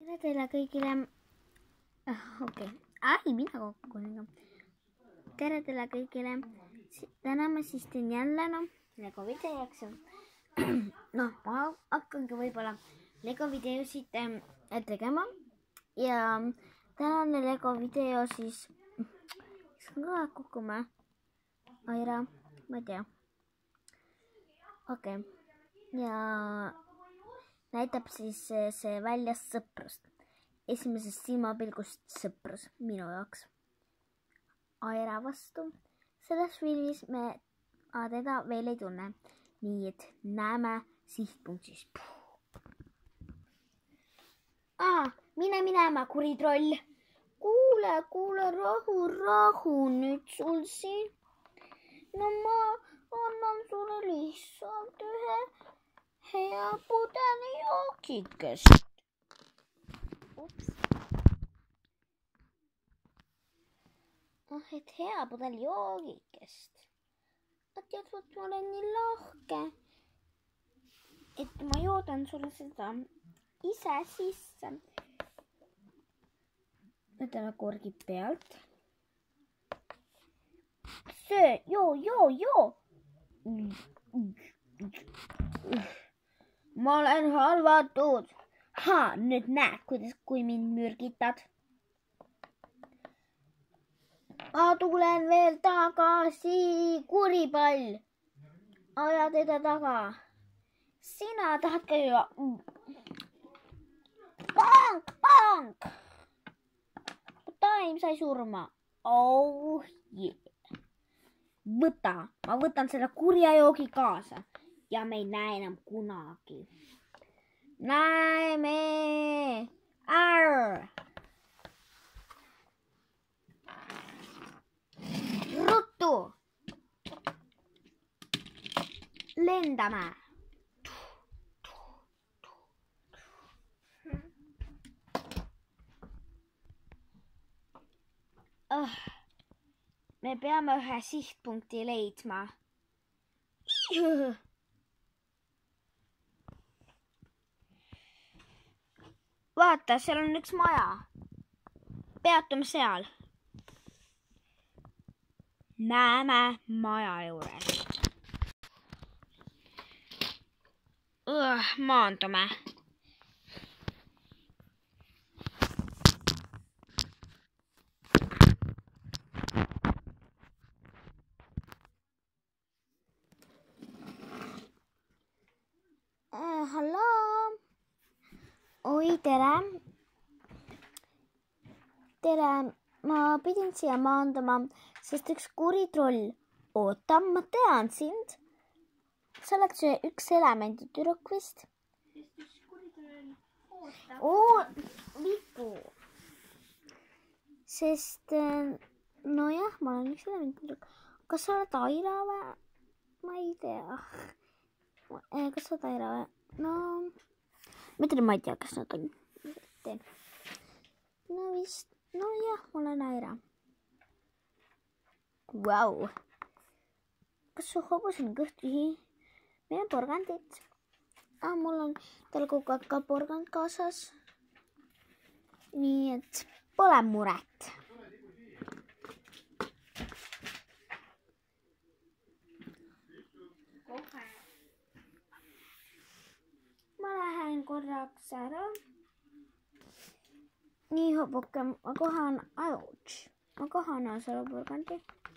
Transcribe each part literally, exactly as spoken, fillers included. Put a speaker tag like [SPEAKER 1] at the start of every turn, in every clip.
[SPEAKER 1] tere teile kõigile. Okei, ai, mina kokku. Tere teile kõigile. Täna ma siis teen jälle no, Lego videoks. No, ma hakkangi võib-olla Lego videosid tegema. Ja tänane Lego video siis, iskan ka kukkuma. Aira, ma ei tea. Okei, ja näitab siis see välja sõprust. Esimesest silmapilgust sõprus minu jaoks. Aira vastu. Selles filmis me teda veel ei tunne. Nii et näeme sihtpunktis. Aha, mine minema, kuri troll. Kuule, kuule, rahu, rahu nüüd sul siin. No ma annan sulle lihtsalt ühe hea pudeli joogikest. Ups. Ah, et hea pudeli joogikest. Tead, võt ma olen nii lahke, et ma joodan sulle seda ise sisse. Võtame korgi pealt. Söö, joo, joo, joo. Ma olen halvatud. Ha, nüüd näed, kuidas, kui mind mürgitad. Ma tulen veel tagasi, kuripall. Aja teda taga. Sina tahad ka ju. Pank, pank. Taim sai surma. Oh, yeah. Võta, ma võtan selle kurja joogi kaasa ja me ei näe enam kunagi. Näeme! Arr! Ruttu! Lendame! Oh. Me peame ühe sihtpunkti leidma. Vaata, seal on üks maja. Peatume seal. Näeme maja juures. Uh, maandume. Halloo! Oi, tere! Tere, ma pidin siia maanduma, sest üks kuri troll. Oota, ma tean sind. Sa oled see üks elemendi tüdruk vist. Sest üks kuri troll. Oota. Oo, vipu. Sest, nojah, ma olen üks elemendi tüdruk. Kas sa oled Aira või? Ma ei tea. Kas sa oled Aira või? No, mitte ma ei tea, kas nad on. No vist, no jah, ma olen Aira. Vau. Kas su hobus on kõhtihi? Meil on porgandid. Ah, mul on tal kogu aeg ka porgand kaasas. Nii et pole muret. Ma lähen korraks ära. Nii hobuke, ma kohan, auts, ma kohan selle porgandi.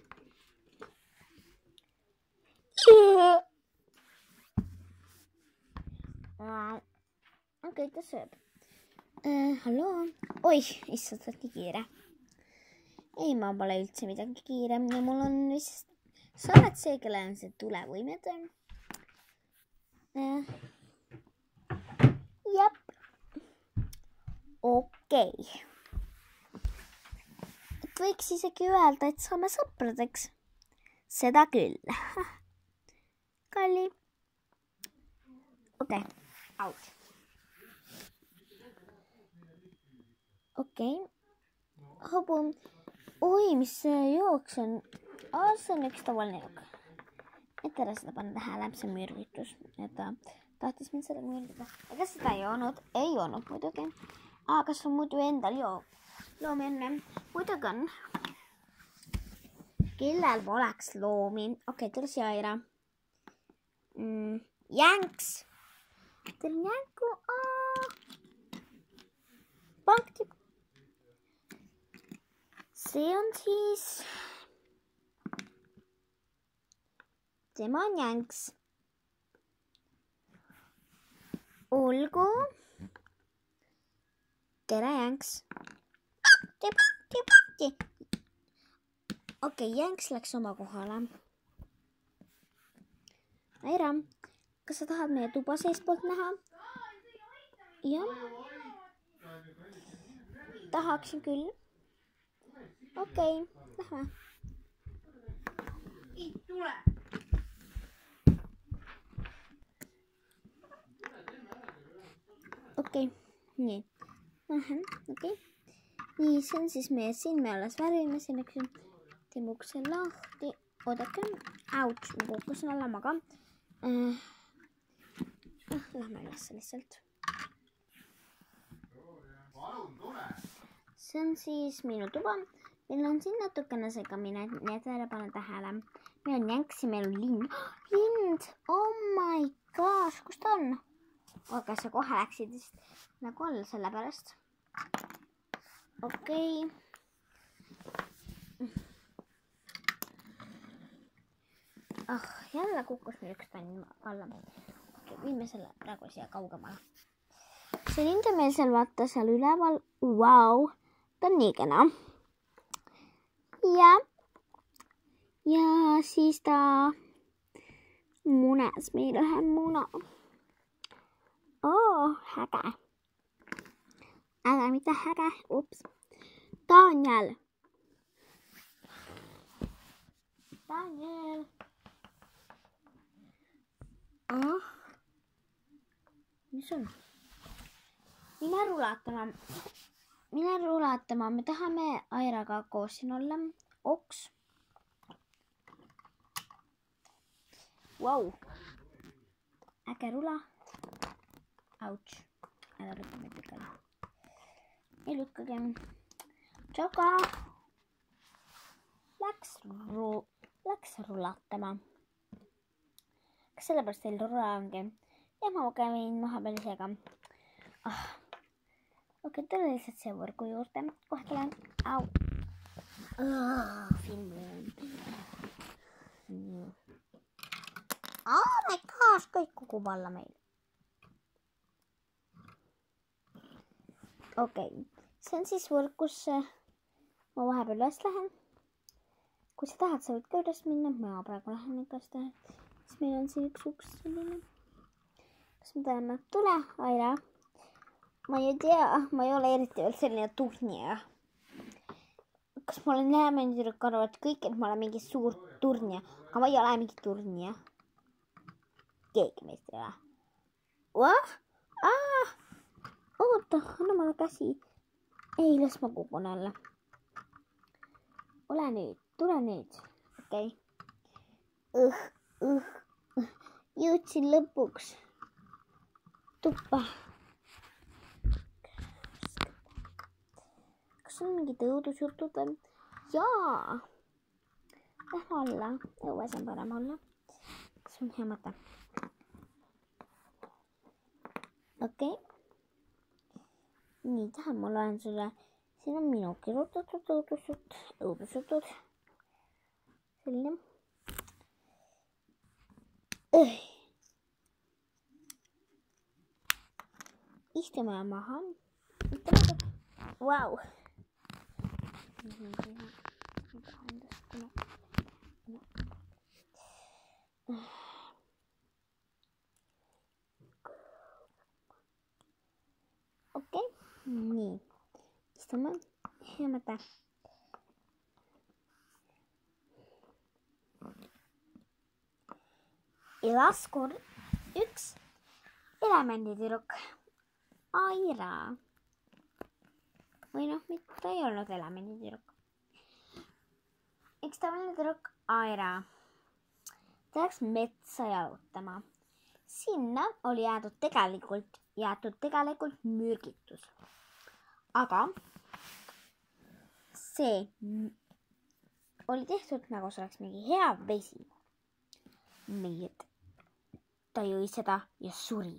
[SPEAKER 1] Okei, ta sööb. Halloo. Oi, issand, sa oled nii kiire. Ei, ma pole üldse midagi kiire. Ja mul on vist, sa oled see, kellel on see tulevõimed. Jep. Okei. Et võiks isegi öelda, et saame sõpradeks. Seda küll. Kalli. Okei. Out. Okei. Hobu. Oi, mis see jooks on? Aa, see on üks tavaline jook. Et ära seda panna tähele, see on mürgitus. Et ta tahtis mind sellega mürgida. Ega seda ei olnud? Ei olnud muidugi. Aa, kas on muidu endal joo? Loomi enne. Muidugi on. Kellel poleks loomi? Okei, tule siia Aira. Mm, Jänks. Teil on jänku. Pankti. See on siis. Tema on Jänks. Olgu. Tere Jänks. Okei, Jänks läks oma kohale. Aira, kas sa tahad meie tuba seespoolt näha? Jah. Tahaksin küll. Okei, lähme. Ei tule. Okei, nii. Lähen, okei. Nii, see on siis meie siin, me alles värvime siin, eks ju. Teeme ukse lahti. Oodake. Ouch, ma kukkusin alla maga. Äh, lähme üles lihtsalt. See on siis minu tuba. Meil on siin natukene segamine, nii et ära pane tähele. Meil on Jänks ja meil on lind. Lind! Oh my gosh, kus ta on? Aga sa kohe läksid nagu all selle pärast. Okei. Ah, jälle kukkus meil üks tann alla. Okei, viime selle praegu siia kaugemale. See lind on meil seal vaata seal üleval. Vau, ta on nii kena. Ja, ja siis ta munes meil ühe muna. Oo, häge. Äge, mitte häge. Ups. Daniel. Daniel. Ah. Mis on? Mine rulatama. Mine rulatama. Me tahame Airaga koos siin olla. Oks. Wow. Äge rula. Ouch. Ära lükkame tükale. Ei lükkage. Tšoka. Läks, ru läks rulatama. Kas sellepärast teil rula ongi? Ja ma käin maha peal isega. Ah. Okei, tule lihtsalt see võrgu juurde. Kohe tulen. Au. Ah, filmi. Oh my gosh, kõik kukub alla meil. Okei, okay. See on siis võrk, kus ma vahepeal üles lähen. Kui sa tahad, sa võid ka üles minna. Ma praegu lähen ikka seda. Siis meil on siin üks uks selline. Kas me täname? Tule, Aira. Ma ei tea, ma ei ole eriti veel selline turnija. Kas ma olen jäämendürük arvad kõik, et ma olen mingi suur turnija. Aga ma ei ole mingi turnija. Keegi meist ei ole. What? Ah! Oota, anna mulle käsi. Ei, las ma kukun alla. Ole nüüd, tule nüüd. Okei. Õh, õh. Jõudsin lõpuks tuppa. Kas on mingi tõudusjutud? Jaa. Lähme alla. Õues on parem olla. Kas on hea mõte? Okei. Nii, tahan ma loen sulle. Siin on minu kirjutatud õudusjutud. Õudusjutud. Selline. Õh. Istume maha. Vau. Okei, nii. Istume. Hea mõte. Elas kord üks elemenditüdruk. Aira. Või noh, mitte ta ei olnud elemenditüdruk. Üks tavaline tüdruk Aira. Ta läks metsa jalutama. Sinna oli jäädud tegelikult, jäetud tegelikult mürgitus. aga see oli tehtud nagu see oleks mingi hea vesi. nii, et ta jõi seda ja suri.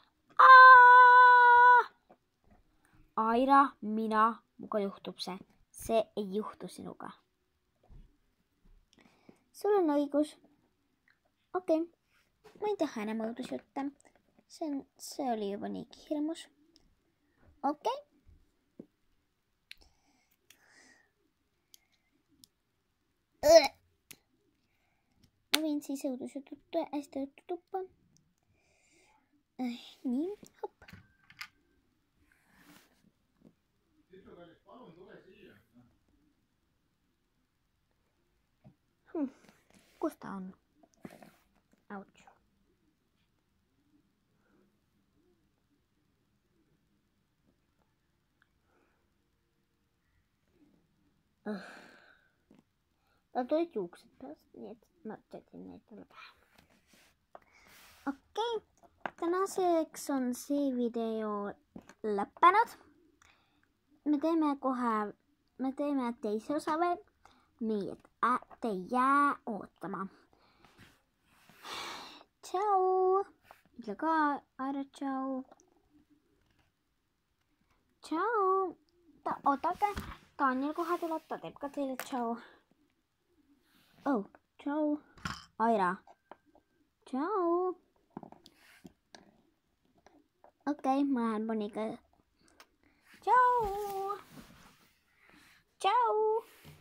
[SPEAKER 1] Aira, mina, muga juhtub see. See ei juhtu sinuga. Sul on õigus. Okei, okay. Ma ei taha enam õudusjutte. See, on, see oli juba niigi hirmus. Okei. Okay. Ma viin siis õudusjutut hästi õhtu tuppa. Nii, hopp. Hmm. Kus ta on? Ouch. Uh. Tal tulid juuksed pärast, nii et ma jätin neid talle pähe. Okei, okay. Tänaseks on see video lõppenud. Me teeme kohe, me teeme teise osa veel. Nii, et ä, te jää ootama. Tšau. Ütle ka, Aira, tšau. Tšau. Ta, oodake, Daniel kohe tuleb, ta teeb ka teile tšau. Oh, tšau. Aira. Tšau. Okei, okay, ma lähen Boniga. Tšau. Tšau.